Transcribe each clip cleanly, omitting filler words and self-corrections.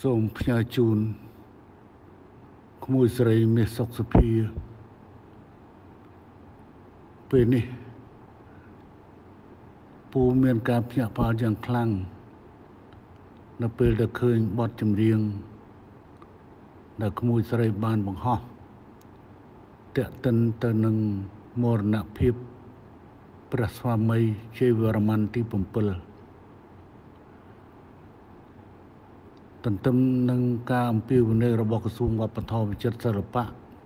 សូមផ្ញើជូនក្មួយស្រីមាសសុខសុភាពេលនេះពូមានការភ្ញាក់ផ្អើលយ៉ាងខ្លាំងនៅពេលដែលឃើញបទចម្រៀងដែលក្មួយស្រីបានបង្ហោះទាក់ទិនទៅនឹងមរណភាពព្រះស្វាមីជ័យវរ្ម័នទី7ទន្ទឹមនឹងការអំពាវនាវរបស់ក្រសួងវប្បធម៌វិចិត្រសិល្បៈ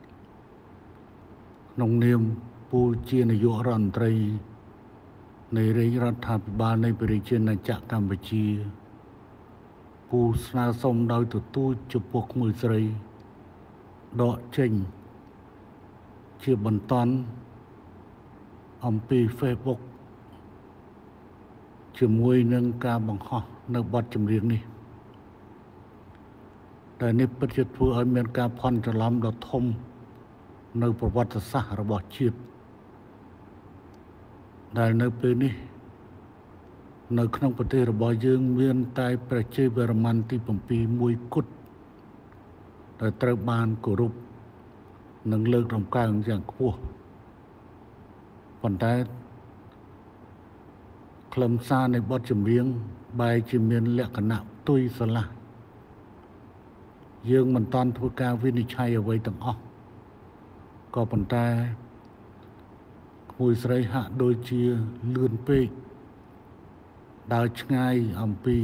ក្នុងនាមពូជានាយករដ្ឋមន្ត្រីនៃរាជរដ្ឋាភិបាលនៃប្រជាជាតិកម្ពុជាពូស្នើសុំដោយទទូចចំពោះក្មួយស្រីដកចេញជាបន្តអំពី Facebook ជាមួយនឹងការបង្ហោះនៅបទចម្រៀងនេះដែលនេះពិតជាធ្វើឲ្យមានការភ័ន្តច្រឡំដ៏ធំនៅប្រវត្តិសាស្ត្ររបស់ជាតិដែលនៅពេលនេះនៅក្នុងប្រទេសរបស់យើងមានតែព្រះជ័យវរ្ម័នទី7មួយគត់ដែលត្រូវបានគោរពនិងលើករំកើងយ៉ាងខ្ពស់ប៉ុន្តែខ្លឹមសារនៃបទចម្រៀងបែរជាមានលក្ខណៈផ្ទុយស្រឡះយើងមិនតាន់ធ្វើការវិនិច្ឆ័យអ្វីទាំងអស់ក៏ប៉ុន្តែក្មួយស្រីហាក់ដូចជាលឿនពេកដើរឆ្ងាយអំពី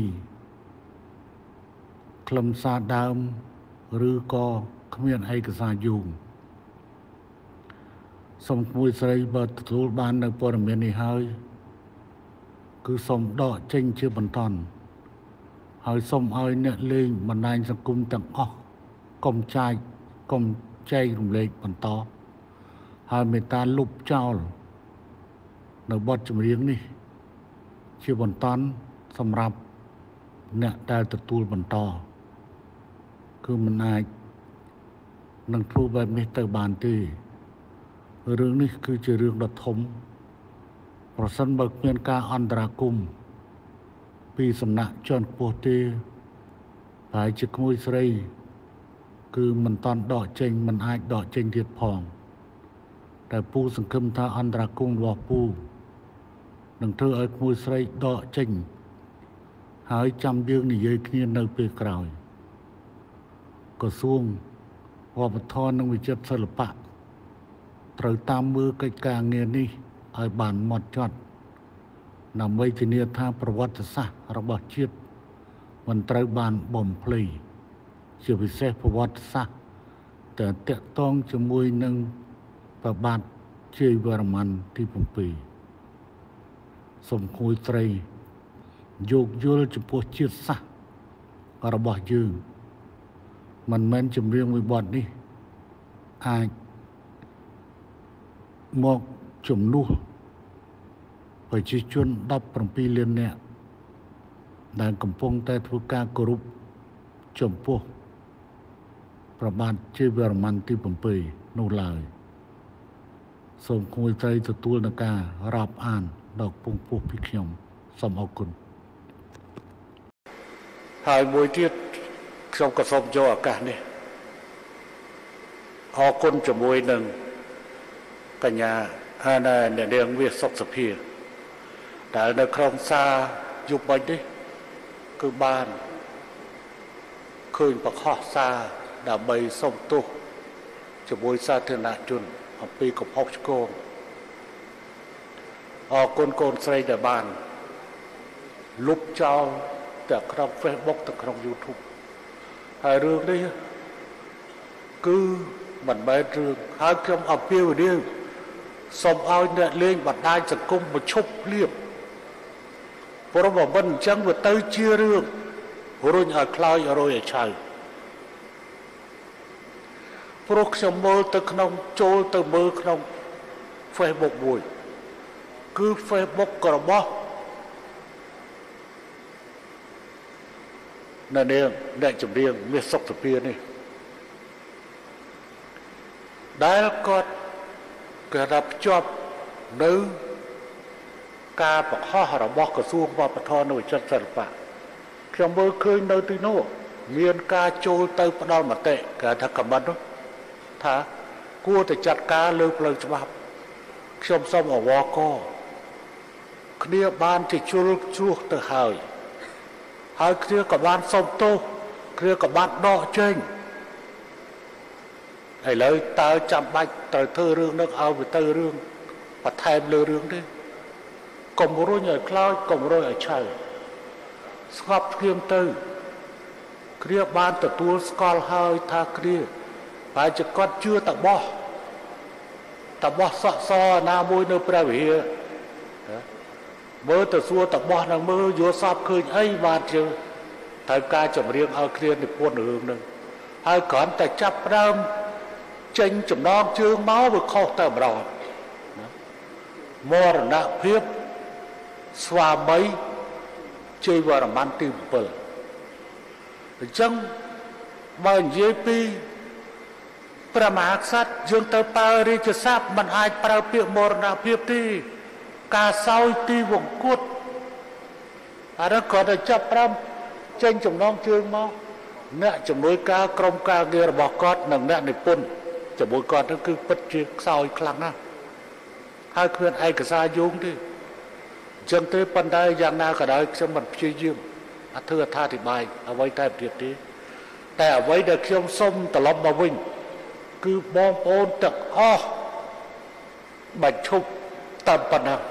ខ្លឹមសារដើមឬក៏គ្មានឯកសារយោងសូមក្មួយស្រីបើទទួលបាននៅព័ត៌មាននេះហើយគឺសូមដកចេញជាបន្តហើយសូមឲ្យអ្នកលេងបណ្ដាញសង្គមទាំងអស់កុំចែករំលែកបន្តហើយមេត្តាលុបចោលនៅបទចម្រៀងនេះជាបន្តសម្រាប់អ្នកដែលទទួលបន្តគឺមិនអាចនឹងធ្វើបែបនេះទៅបានទេរឿងនេះគឺជារឿងដ៏ធំប្រសិនបើគ្មានការអន្តរាគមន៍ពីសំណាក់ជាន់ខ្ពស់ទេហើយជាក្មួយស្រីគឺមិនតាន់ដកចេញមិនអាចដកចេញទៀតផងតែពូសង្ឃឹមថាអន្តរាគមន៍របស់ពូនឹងធ្វើឲ្យក្មួយស្រីដកចេញហើយចាំយើងនិយាយគ្នានៅពេលក្រោយក្រសួងវប្បធម៌និងវិចិត្រសិល្បៈត្រូវតាមមើលកិច្ចការងារនេះឲ្យបានហ្មត់ចត់ដើម្បីធានាថាប្រវត្តិសាស្ត្ររបស់ជាតិមិនត្រូវបានបំភ្លៃជាពិសេសប្រវត្តិសាស្ត្រតែតាក់ទងជាមួយនឹងព្រះបាទជ័យវរ្ម័នទី7សូមក្មួយស្រីយោគយល់ចំពោះជាតិសាសន៍របស់យើងមិនមែនចម្រៀងមួយបទនេះអាចមកជំនួសប្រជាជន17លាននាក់ដែលកំពុងតែធ្វើការគោរពចំពោះព្រះបាទជ័យវរ្ម័នទី7នោះឡើយសូមក្មួយស្រីទទួលនឹងការរាប់អានដល់ពងពោះពីខ្ញុំសូមអរគុណហើយមួយទៀតខ្ញុំក៏សូមយកឱកាសនេះអរគុណជាមួយនឹងកញ្ញាអ្នកនាងមាសសុខសុភាដែលនៅក្នុងសារយុបនេះគឺបានឃើញប្រខុសសារដើម្បីសុំទោសជាមួយសាធារណជនអំពីកំហុសឆ្គងអរគុណកូនស្រីដែលបានលុបចោលទាំងក្នុង Facebook ទាំងក្នុង YouTube ហើយរឿងនេះគឺមិនមែនរឿងហើយខ្ញុំអំពាវនាវសូមឲ្យអ្នកលេងបណ្ដាញសង្គមមកឈប់លៀបព្រោះបើមិនអញ្ចឹងវាទៅជារឿងរុញឲ្យខ្លោចរយឲ្យឆៅព្រោះខ្ញុំមើលទៅក្នុងចូលទៅមើលក្នុង Facebook មួយគឺ Facebook របស់អ្នកចម្រៀងមាសសុខសុភានេះដែលគាត់គេថាភ្ជាប់នៅការបង្ហោះរបស់ក្រសួងវប្បធម៌និងវិចិត្រសិល្បៈខ្ញុំមើលឃើញនៅទីនោះ miền ca châu tây bắt đầu mà tệ cả thằng cầm bắn đó thà cua thì chặt cá lơ lơ cho bắp xôm xôm ở vò co kia ban thì chua chua từ hơi hai kia cả ban xôm tô kia cả ban đọ trên hãy lời ta chăm bạch tới thơ rương nước ao về tơ rương và thêm lơ rương đi cùng một rồi nhảy cloud cùng rồi ở trời skop kiêm tư kia ban từ tua skol hơi tha kia phải chỉ con chưa tập bỏ sọ so na môi nơi pra về mơ từ xưa tập bỏ là mơ vô sắp khơi ấy mà chưa thời ca chậm riêng ở kia thì quân đường nữa hai con tại chấp đam tranh chậm non chưa máu vừa khó tầm rồi mò là nạ hiếp xoa mấy chơi vào làm ăn tìm bờ chân mà dễ pi Prama sát dương tơ pa ri cho sáp mình ai para piệp mò nạ hiếp đi cả sau ti vùng cốt đó còn là chấp đam tranh chậm non chưa máu nè chậm nuôi cá crom cá kia là bỏ cót nằng nè này pun chậm nuôi cót nó cứ bất chiếc soi khăng á hai khuyên ai cả xa dung đi chân tới pan đây giang na cả đời cho mình chơi dương thưa tha thì bài ở vây tay tiệt điแต่ở vây được khiêm sông tờ lom bà vinh cứ bom ôn tật o bạch chụp tầm pan nào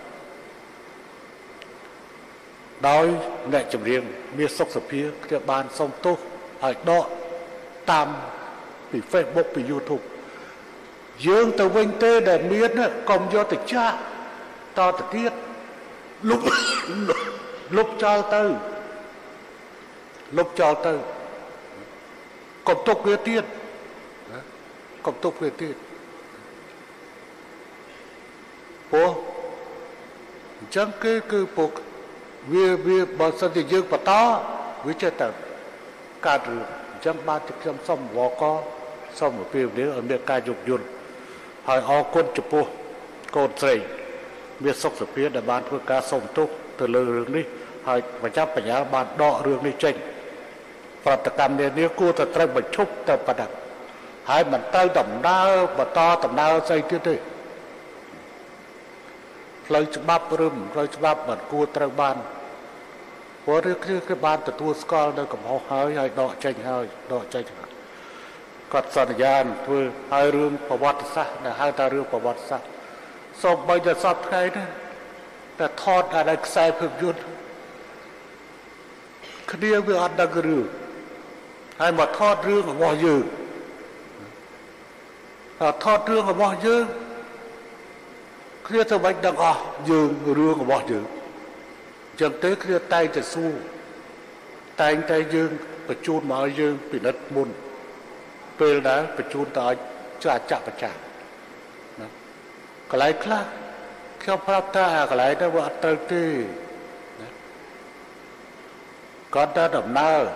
đói nè chậm riêng miệt sốc sập phía cái bàn sông tô ở đó tam bị Facebook bị YouTube dương từ vinh tê để miệt còn do từ cha to từ tiết lúc cho tư cộng tục về tiết cộng tục về tiết bố chẳng cái bộ vì bảo sao thì dương và to với chơi tờ cả rừng chẳng ba chục trăm xong võ có xong một phim đấy ở miền ca dục dùn hỏi họ quân chụp bố cột dày miền sóc sập phía để ban phương ca xong tốt từ lơ rừng đi hỏi và chắc phải nhớ ban đọ rừng đi tranh và tất cả nếu cô thật trai bật chúc tập bật đặt hai mình tay tầm đa và to tầm đa xây tiết đi lời chụp bắp rừng lời chụp bắp mình cô trai ban của cái ban từ tua school đây cũng họ hơi hay đọ tranh cònสัญญาณคือให้เรื่องประวัติศาสตร์นะให้แต่เรื่องประวัติศาสตร์สอบใบจะสอบใครนะแต่ทอดอะไรใส่เพิ่มยุนคดีเรื่องอันดังเรื่องให้มาทอดเรื่องของว่ายืนทอดเรื่องของว่ายืนเคลียร์สมัยดังยืนเรื่องของว่ายืนจังเตะเคลียร์ไตจะสู้ไตยืนประจูนมายืนปิดนัดมุนពេលដែលបញ្ជូនទៅឲ្យចអាចារ្យប្រចាណាកន្លែងខ្លះខ្ញុំប្រាប់ថាកន្លែងនោះវាអត់ត្រូវទេណាគាត់ទៅដំណើរ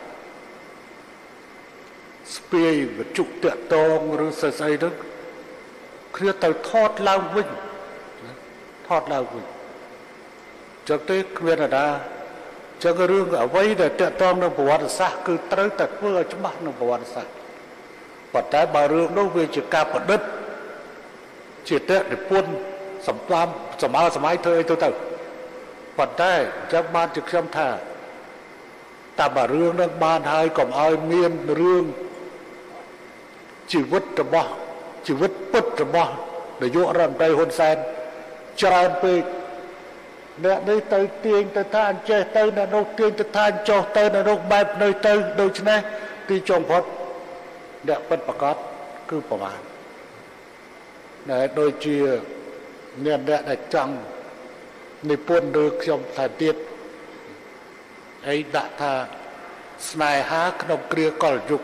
ស្ពាយវត្ថុតាក់តងឬស្អីទៅគ្នាទៅថតឡើងវិញថតឡើងវិញចឹងទេគ្មានណាចឹងរឿងអ្វីដែលតាក់តងនឹងប្រវត្តិសាស្ត្រគឺត្រូវតែធ្វើឲ្យច្បាស់នឹងប្រវត្តិសាស្ត្រប៉ុន្តែបើរឿងនោះវាជាការប្រឌិតជាតេនិពន្ធសម័យធ្វើអីទៅប៉ុន្តែចាំបានជាខ្ញុំថាតែបើរឿងនឹងបានហើយកុំឲ្យមានរឿងជីវិតពិតរបស់នាយករដ្ឋមន្ត្រីហ៊ុនសែនច្រើនពេកអ្នកនេះទៅទាញទៅថាអញ្ចេះទៅអ្នកនោះទាញទៅថាអញ្ចោះទៅអ្នកនោះបែបនៅទៅដូច្នេះទីចុងផុតអ្នកពិតប្រកបគឺប្រមាណដែលដូចជាអ្នកដែលចង់និពន្ធឬខ្ញុំថាទៀតអីដាក់ថាស្នេហាក្នុងគ្រាកលយុគ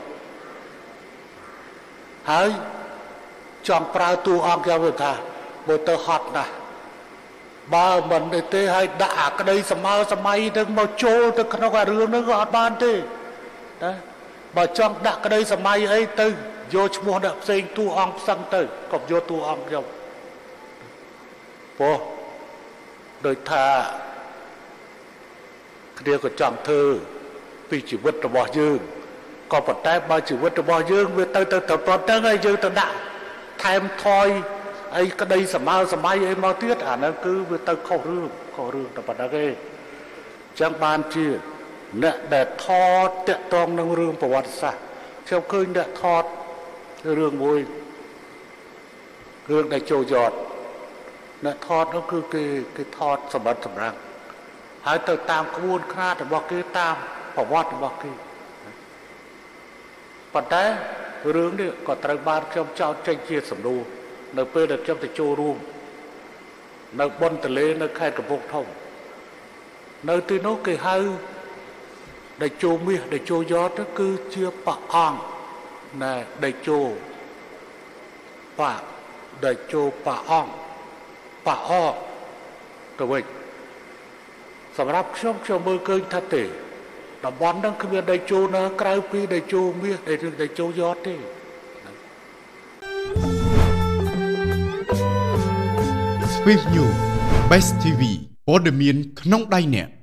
ហើយចង់ប្រើតួអង្គខ្ញុំថាបើទៅហត់ណាស់បើមិនទេឲ្យដាក់អាក្តីសម័យនឹងមកចូលទៅក្នុងអារឿងហ្នឹងក៏អត់បានទេណាបើចង់ដាក់ក្តីសម័យអីទៅយកឈ្មោះអ្នកផ្សេងតួអង្គផ្សឹងទៅកុំយកតួអង្គខ្ញុំព្រោះដោយថាគ្នាក៏ចង់ធ្វើពីជីវិតរបស់យើងក៏ប៉ុន្តែបើជីវិតរបស់យើងវាទៅប៉ុណ្្នឹងហើយយើងទៅដាក់ថែមថយអីក្តីសម័យអីមកទៀតអាហ្នឹងគឺវាទៅខុសរឿងតែប៉ុណ្្នឹងឯងចឹងបានជាអ្នកដែលថតតាក់ទងនឹងរឿងប្រវត្តិសាស្ត្រខ្ញុំឃើញអ្នកថតរឿងមួយរឿងដែលចូលយត់អ្នកថតនោះគឺគេថតសម្បត្តិសម្រាប់ហើយទៅតាមក្បួនខ្នាតរបស់គេតាមប្រវត្តិរបស់គេប៉ុន្តែរឿងនេះក៏ត្រូវបានខ្ញុំចោទចេញជាសំណួរនៅពេលដែលខ្ញុំទៅចូលរួមនៅបនទលេនៅខេត្តកំពង់ធំនៅទីនោះគេហៅដេជោមាសដេជោយតគឺជាព្រះអង្គណែដេជោដេជោព្រះអង្គទៅវិញសម្រាប់ខ្ញុំមើលឃើញថាទេតំបន់ហ្នឹងគ្មានដេជោណាក្រៅពីដេជោមាសដេជោយតទេ Swift News Best TV ព័ត៌មានក្នុងដៃអ្នក